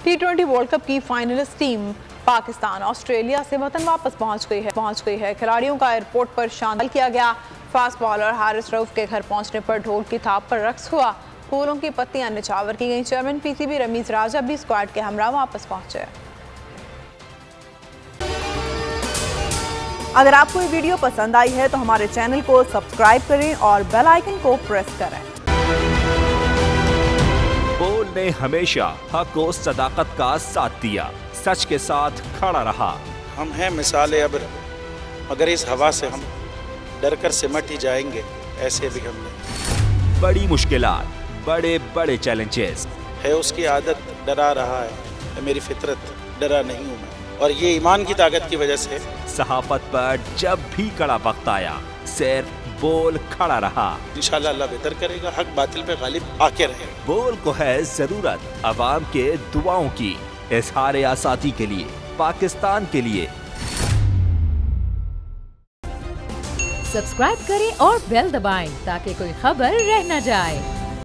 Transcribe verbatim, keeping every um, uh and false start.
T twenty world cup की finalist team Pakistan Australia से वतन वापस पहुंच गई है पहुंच गई है खिलाड़ियों का एयरपोर्ट पर शामिल किया गया। फास्ट बॉलर हारिस रऊफ के घर पहुंचने पर ढोल की थाप पर रक्स हुआ, फूलों की पत्तियां निछावर की गईं। चेयरमैन पीसीबी रमीज राजा भी स्क्वाड के हमरा वापस पहुंचे। अगर आपको ये वीडियो पसंद आई है तो हमारे चैनल को सब्सक्राइब करें और बेल आइकन को प्रेस करें। बोल ने हमेशा हक और सदाकत का साथ दिया, सच के साथ खड़ा रहा। हम हैं मिसाल अब्र, अगर इस हवा से हम डर कर सिमट ही जाएंगे, ऐसे भी हमने बड़ी मुश्किलात, बड़े बड़े चैलेंजेस है उसकी आदत डरा रहा है, मेरी फितरत डरा नहीं हूँ मैं, और ये ईमान की ताकत की वजह से। सहाफत पर जब भी कड़ा वक्त आया सिर्फ बोल खड़ा रहा। इंशाल्लाह अल्लाह बेहतर करेगा, हक बातिल पे गालिब आके रहेगा। बोल को है जरूरत अवाम के दुआओं की, इजहार आसादी के लिए, पाकिस्तान के लिए। सब्सक्राइब करें और बेल दबाएं ताकि कोई खबर रह न जाए।